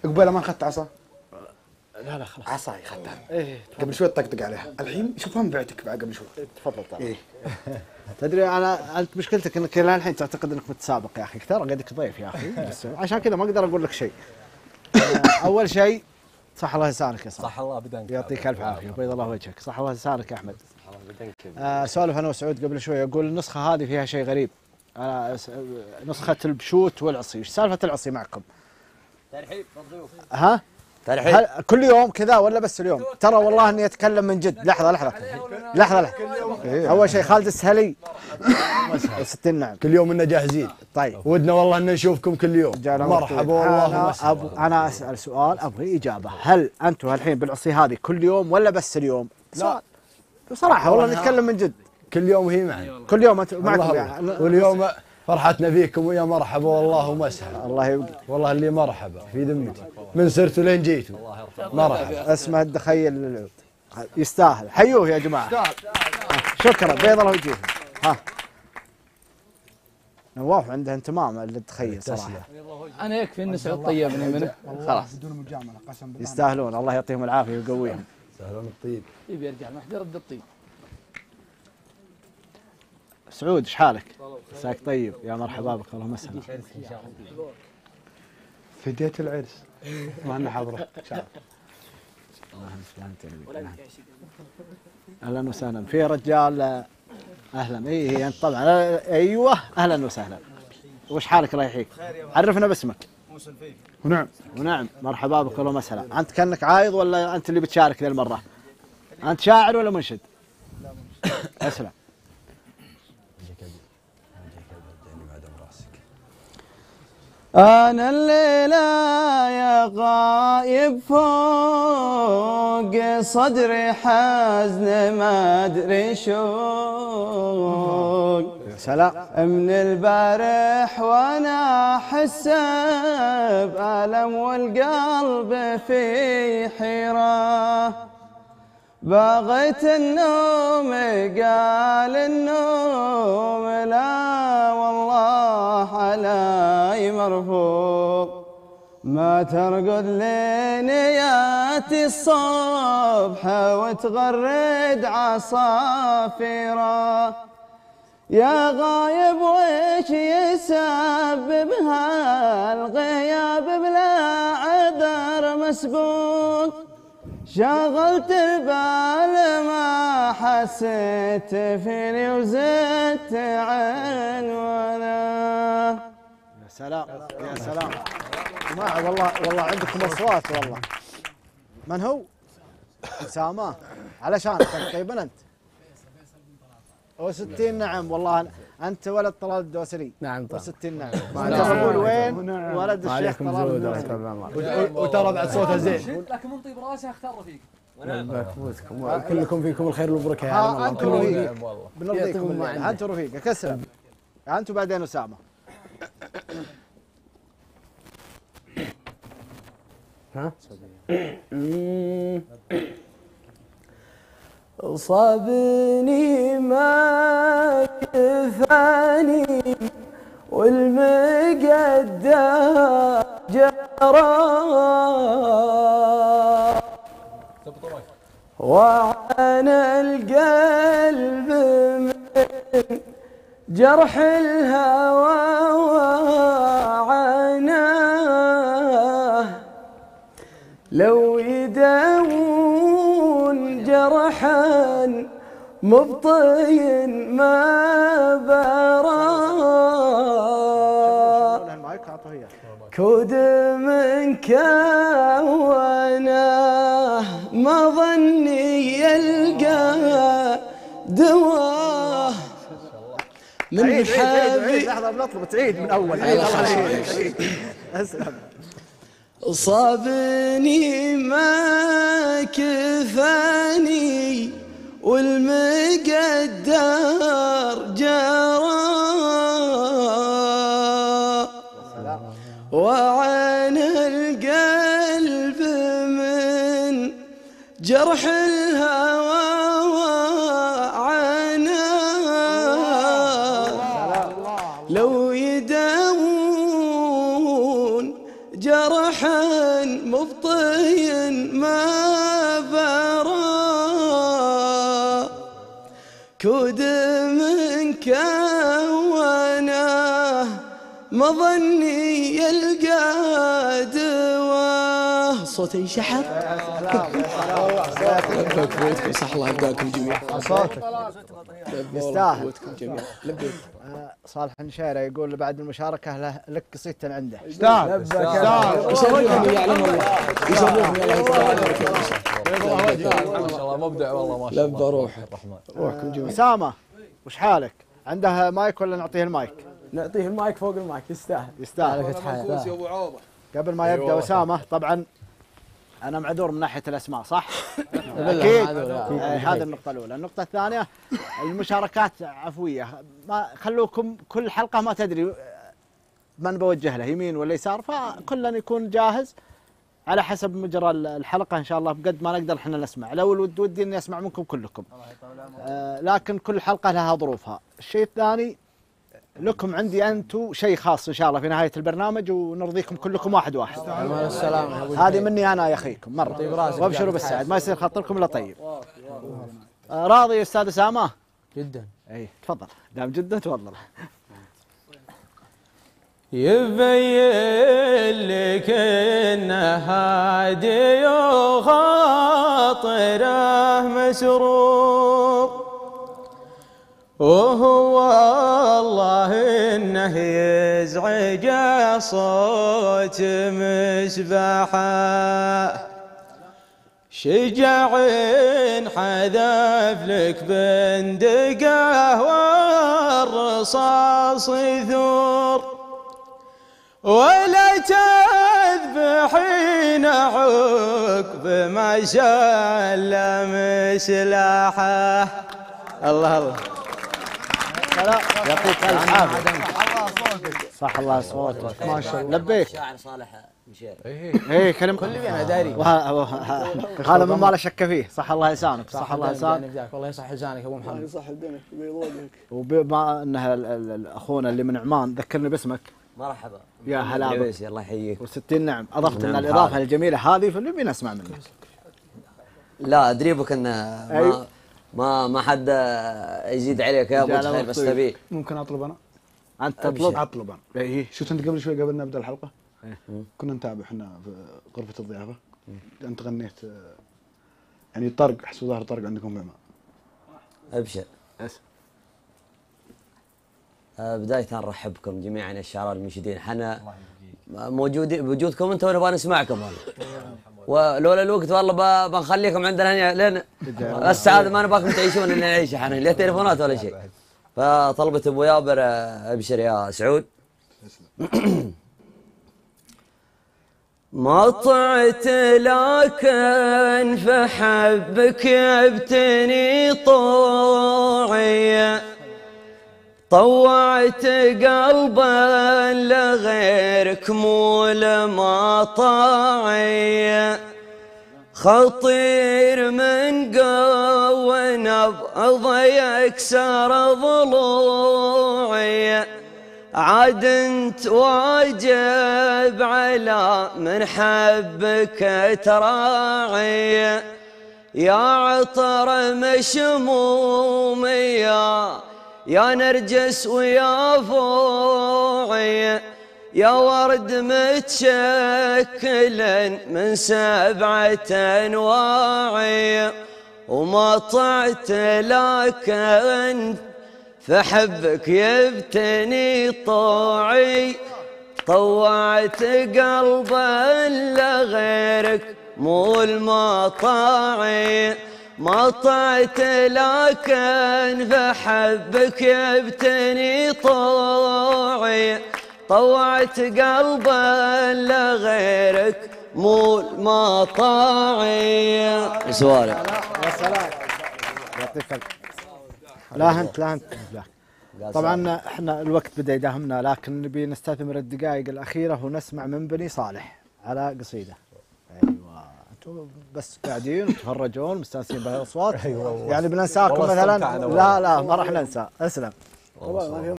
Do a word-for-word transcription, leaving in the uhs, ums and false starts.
قبيله ما اخذت عصا؟ لا لا خلاص عصاي اخذتها. ايه قبل شوي طقطق عليها، الحين شوف هم بعتك بعد قبل شوي. تفضل طبعا. ايه تدري انا انت مشكلتك انك الى الحين تعتقد انك متسابق يا اخي، ترى قدك ضيف يا اخي، بس عشان كذا ما اقدر اقول لك شيء. اول شيء صح الله لسانك يا صاحبي. صح الله بدنك. يعطيك الف عافيه وبيض الله وجهك. صح الله لسانك يا احمد. آه سولف انا وسعود قبل شوي، اقول النسخه هذه فيها شيء غريب. انا نسخه البشوت والعصي، ايش سالفه العصي معكم؟ ترحيب بالضيوف. ها؟ ترحيب. هل كل يوم كذا ولا بس اليوم؟ ترى والله اني اتكلم من جد. لحظه لحظه لحظه لحظه. اول شيء خالد السهلي ستين نعم. كل يوم إننا جاهزين. طيب ودنا والله إن نشوفكم كل يوم. مرحبا والله أنا, أب... أنا أسأل سؤال أبغي إجابة، هل أنتم الحين بالعصي هذه كل يوم ولا بس اليوم؟ لا بصراحة والله نتكلم من جد. كل يوم هي معنا. كل يوم أنتم معكم يعني. واليوم فرحتنا فيكم ويا مرحبا والله ومسهلا. الله يبقى. والله اللي مرحبا في ذمتي من سرتوا لين جيتوا. مرحبا. اسمه الدخيل للعود. يستاهل، حيوه يا جماعة. شكرا بيض الله وجهكم. ها نواف عنده انتمام للتخيل صراحة. أنا يكفي إن سعود طيبني منه خلاص. بدون مجامله قسم بالله. يستاهلون، الله يعطيهم العافية ويقويهم. يستاهلون الطيب. يبي يرجع ما حد يرد الطيب. سعود ايش حالك؟ عساك طيب، يا مرحبا بك اللهم اسهل. فديت العرس ما لنا حضره. اهلا وسهلا في رجال. اهلا اي انت طبعا. ايوه اهلا وسهلا. وش حالك الله يحييك؟ عرفنا باسمك. موسى الفيفي. ونعم ونعم مرحبا بك اللهم اسهلا. انت كانك عايض ولا انت اللي بتشارك ذي المره؟ انت شاعر ولا منشد؟ لا منشد. اسلم. أنا الليلة يا غايب فوق صدري حزن ما أدري شوق. يا سلام. من البارح وأنا أحس بألم والقلب في حيرة. بغيت النوم قال النوم لا والله علي مرفوض. ما ترقد لينياتي الصبح وتغرد عصافيره. يا غايب ويش يسبب هالغياب بلا عذر مسبوق. شغلت البال ما حسيت فيني وزدت عنوانه. يا سلام يا سلام جماعة، والله والله عندكم اصوات والله. من هو؟ أسامة علشانك طيبا انت. وستين نعم والله انت ولد طلال الدوسري. نعم طبعا. وستين نعم. انت بقول وين ولد الشيخ طلال الدوسري. وترى بعد صوته زين. لكن من طيب راسه اختار رفيق. كلكم فيكم الخير والبركه يا عالم. انتم رفيق بنرضيكم. انتم رفيق كسر انتم بعدين اسامه. ها؟ صابني ما كفاني والمقدار جرى وعانى القلب من جرح الهوى وعاناه. لو يداوون جرحا مبطي ما برا. كود من كوناه ما ظني يلقى دواه. من حبيب لحظة بنطلب تعيد من أول. أسلم. صابني ما كفاني والمقدار جرى وعن القلب من جرح الهوى وعاناه. لو يداوون جرحا مبطي ما برا كود منك وانا مظني يلقى دوا صوتي ينشحر. لبيك بيتكم صح الله يبقاكم جميعا. صوتك يستاهل. جميعا لبيك. صالح النشيري يقول بعد المشاركة له لك قصيدة عنده. يستاهل يشرفني يعلم الله يشرفني الله ما شاء الله مبدع والله ما شاء الله. لبى روحه روحكم جميعا. أسامة وش حالك؟ عنده مايك ولا نعطيه المايك؟ نعطيه المايك فوق المايك يستاهل. يستاهل. منكوس يا ابو عوضه. قبل ما يبدا أسامة طبعا أنا معذور من ناحية الأسماء صح؟ أكيد. هذه النقطة الأولى، النقطة الثانية المشاركات عفوية، ما خلوكم كل حلقة ما تدري من بوجه له يمين ولا يسار، فكلنا يكون جاهز على حسب مجرى الحلقة إن شاء الله بقد ما نقدر احنا نسمع، لو الود ودي إني أسمع منكم كلكم. آه لكن كل حلقة لها ظروفها. الشيء الثاني لكم عندي أنتم شيء خاص إن شاء الله في نهاية البرنامج ونرضيكم كلكم واحد واحد. هذه مني أنا يا أخيكم مرة. وابشروا بالسعد ما يصير خاطركم إلا طيب. آه راضي يا أستاذ أسامة؟ جدا. أي تفضل دام جدا تفضل. يبين لك انه هادي وخاطره مسرور وهو والله انه يزعج صوت مسبحه شجاع حذف لك بندقه والرصاص يثور ولا تذبحين عقب ما سلم سلاحه. الله الله يعطيك الف عافيه. صح الله صوتك ما شاء الله. لبيك شاعر صالح مشير. اي كلام كل اللي انا داري هذا مما لا شك فيه. صح الله لسانك. صح الله لسانك. والله يصح لسانك ابو محمد. يصح لسانك ويبيض وجهك. وبما انه اخونا اللي من عمان ذكرني باسمك. مرحبا يا هلا عبيسي الله يحييك. وستين نعم اضفت لنا نعم الاضافه الجميله هذه فنبي نسمع منك. لا ادري بك انه ما ما ما حد يزيد عليك يا ابو خير بس تبي. ممكن اطلب انا؟ انت تطلب؟ اطلب انا. اي شفت انت قبل شوي قبل نبدا الحلقه كنا نتابع احنا في غرفه الضيافه انت غنيت يعني طرق احس ظهر طرق عندكم بعمان. ابشر. بداية نرحب بكم جميعا يا الشعراء المنشدين، احنا موجودين بوجودكم انتم ونبغى نسمعكم والله. ولولا الوقت والله بنخليكم عندنا هنا لين السعادة ما نبغاكم تعيشون اللي نعيشه احنا لا تليفونات ولا شيء. فطلبت ابو يابر ابشر يا سعود. ما طعت لكن فحبك يبتني طوعي طوعت قلبا لغيرك مو لما طاعي خطير من قوة نبض يكسر ضلوعي عاد انت واجب على من حبك تراعي يا عطر مشموم يا يا نرجس ويا فوعي يا ورد متشكل من سبعة أنواع وما طعت لكن فحبك يبتني طوعي طوعت قلبا لغيرك مو المطاعي ما طعت لكن فحبك يبتني طوعي طوعت قلبا لغيرك مو المطاعي. سوالف يا سلام يعطيك الف. لا انت لا انت لا. طبعا احنا الوقت بدا يداهمنا لكن نبي نستثمر الدقائق الاخيره ونسمع من بني صالح على قصيده. ايوه انتم بس قاعدين وتتفرجون مستانسين بهالاصوات. أيوة يعني بننساكم مثلا. لا لا ما راح ننسى. اسلم.